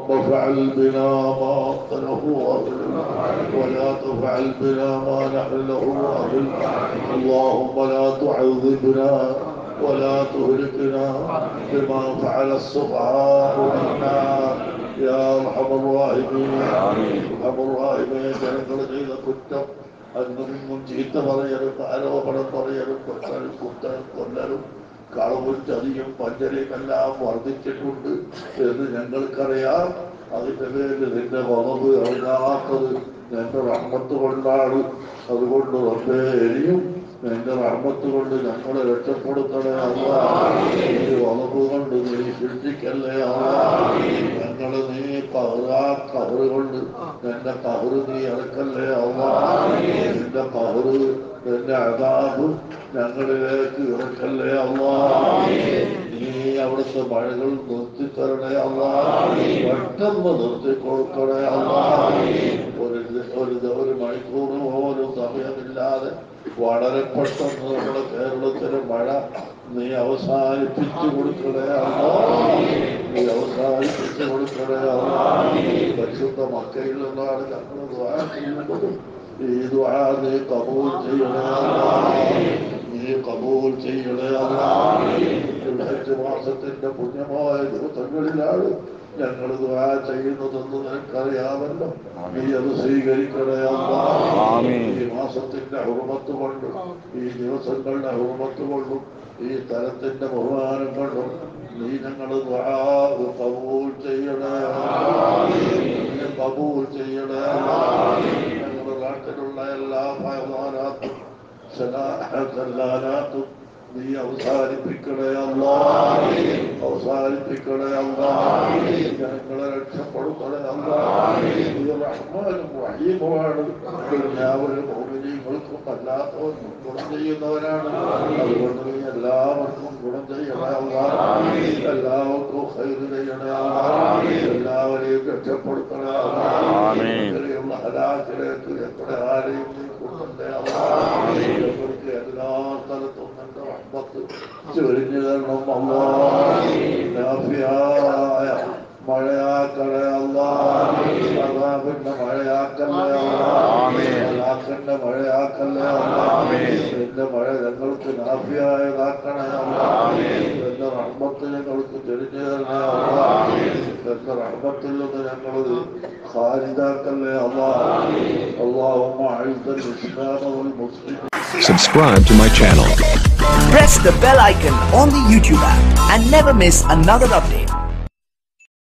وفعل بنا ما له أهل ولا تفعل بنا ما نحن له أهل اللهم لا تعذبنا ولا تهلكنا بما فعل السفهاء منا يا أرحم الراحمين أرحم الراحمين ജനങ്ങൾ ചെയ്ത കുറ്റം അതിനും ചീത്ത പറയലും ആരോപണം പറയലും കൊട്ടാലും കുത്തലും കൊല്ലലും കളവും ചതിയും പഞ്ചരയുമെല്ലാം വർദ്ധിച്ചിട്ടുണ്ട് എന്ന് ഞങ്ങൾക്കറിയാം. അതിൻ്റെ പേരിൽ നിന്റെ വറവ് അറിയാത്തത് നിന്റെ റഹ്മത്ത് കൊണ്ടാണ്. അതുകൊണ്ട് റബ്ബേ ഇനിയും നിന്റെ റഹ്മത്ത് കൊണ്ട് ഞങ്ങളെ രക്ഷപ്പെടുത്തണേ അല്ലാഹ്. ഈ വറവ് കൊണ്ട് നീ ശിക്ഷിക്കല്ലേ അല്ലാഹ്. ഞങ്ങളെ നീ കഹറ് കൊണ്ട് നിന്റെ കഹറ് നീ ഇറക്കല്ലേ അല്ലാഹ്. നിന്റെ കഹറ് നിന്റെ അദാബ് ഞങ്ങളിലേക്ക് ഇറക്കല്ലേ അല്ലാഹ്. നീ അവിടുത്തെ മഴകൾ നിർത്തിത്തരണേ അല്ലാഹ്. പെട്ടെന്ന് നിർത്തിക്കൊടുക്കണേ അല്ലാഹ്. ഒരു മണിക്കൂർ പോലും സമയമില്ലാതെ വളരെ പെട്ടെന്ന് നമ്മുടെ കേരളത്തിലെ മഴ നീ അവസാനിപ്പിച്ചു കൊടുക്കണേ അല്ലാഹ്. നീ അവസാനിപ്പിച്ചു കൊടുക്കണേ അല്ലാഹ്. പരിശുദ്ധ മക്കയിൽ നിന്നാണ് ഞങ്ങൾ ദുആ ചെയ്യുന്നത്. ഈ ദുആ നീ കബൂൽ ചെയ്യണേ അല്ലാഹ്. നീ കബൂൽ ചെയ്യണേ അല്ലാഹ്. ഹജ്ജ് മാസത്തിന്റെ പുണ്യമായ ദിവസങ്ങളിലാണ് ഞങ്ങൾ ദുആ ചെയ്യുന്നതെന്ന് നിനക്കറിയാമല്ലോ. നീ അത് സ്വീകരിക്കണേ അല്ലാഹ്. ഈ മാസത്തിന്റെ ഹുർമത്ത് കൊണ്ടും ഈ ദിവസങ്ങളുടെ ഹുർമത്ത് കൊണ്ടും ഈ തലത്തിന്റെ ബഹുമാനം കൊണ്ടും നീ ഞങ്ങളുടെ ദുആ കബൂൽ ചെയ്യണേ അല്ലാഹ്. നീ കബൂൽ ചെയ്യണേ അല്ലാഹ്. ഞങ്ങളുടെ നാട്ടിലുള്ള എല്ലാ ഫയലാനാത്തും സലാഹത്തും നീ അവസാനിപ്പിക്കണേ അല്ലാഹ്. അവസാനിപ്പിക്കണേ അല്ലാഹ്. ഞങ്ങളെ രക്ഷപ്പെടുത്തണേ അല്ലാഹ്. നീ റഹ്മാനും റഹീമുമാണ്. എല്ലാവരും മുഅ്മിനീങ്ങൾക്കും അല്ലാത്തവർക്കും ഗുണം ചെയ്യുന്നവനാണ്. അതുകൊണ്ട് നീ എല്ലാവർക്കും ഗുണം ചെയ്യണേ അല്ലാഹ്. എല്ലാവർക്കും ഖൈറ് ചെയ്യണേ അല്ലാഹ്. എല്ലാവരെയും രക്ഷപ്പെടുത്തണേ അല്ലാഹ്. ഇങ്ങനെയുള്ള ഹലാക്കിലേക്ക് എത്ര ആരെയും നീ കൊണ്ടേ അല്ലാഹ്. ഞങ്ങൾക്ക് എല്ലാ സ്ഥലത്തും നിന്റെ റഹ്മത്ത് ചൊരിഞ്ഞു തരണം അല്ലാഹ്. നാഫിയായ മഴയാക്കണേ അല്ലാഹ്. അദാബിന്റെ മഴയാക്കല്ലേ അല്ലാഹ്. ഹലാക്കിന്റെ മഴയാക്കല്ലേ അല്ലാഹ്. നിന്റെ മഴ ഞങ്ങൾക്ക് നാഫിയായതാക്കണേ അല്ലാഹ്. നിന്റെ റഹ്മത്ത് ഞങ്ങൾക്ക് ചൊരിഞ്ഞു തരണേ അല്ലാഹ്. നിന്റെ റഹ്മത്തിൽ നിന്ന് ഞങ്ങൾ ഖാരിജാക്കല്ലേ അല്ലാഹ്. اللهم أعز الإسلام والمسلمين. Subscribe to my channel. Press the bell icon on the YouTube app and never miss another update.